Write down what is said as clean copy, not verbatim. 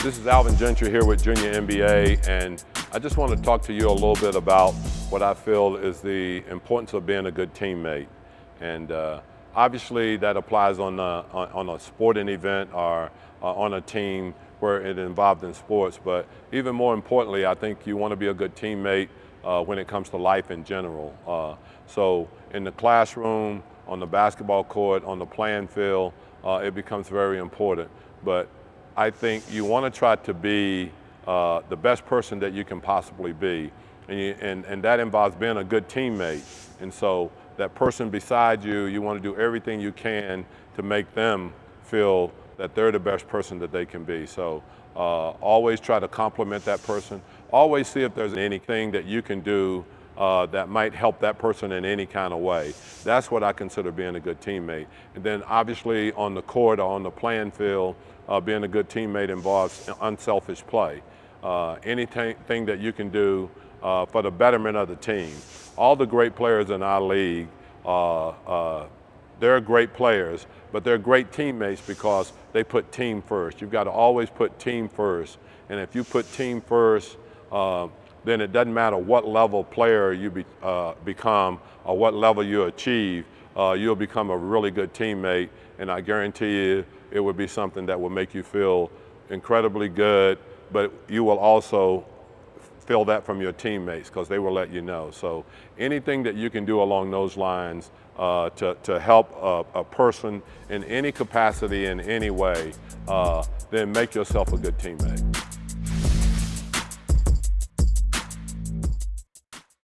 This is Alvin Gentry here with Junior NBA, and I just want to talk to you a little bit about what I feel is the importance of being a good teammate. And obviously that applies on a sporting event or on a team where it involved in sports, but even more importantly, I think you want to be a good teammate when it comes to life in general. So in the classroom, on the basketball court, on the playing field, it becomes very important. But I think you want to try to be the best person that you can possibly be. And that involves being a good teammate. And so that person beside you, you want to do everything you can to make them feel that they're the best person that they can be. So always try to compliment that person. Always see if there's anything that you can do that might help that person in any kind of way. That's what I consider being a good teammate. And then obviously on the court or on the playing field, being a good teammate involves unselfish play. Anything that you can do for the betterment of the team. All the great players in our league, they're great players, but they're great teammates because they put team first. You've got to always put team first. And if you put team first, then it doesn't matter what level player you become or what level you achieve, you'll become a really good teammate. And I guarantee you, it would be something that will make you feel incredibly good, but you will also feel that from your teammates because they will let you know. So anything that you can do along those lines to help a person in any capacity, in any way, then make yourself a good teammate.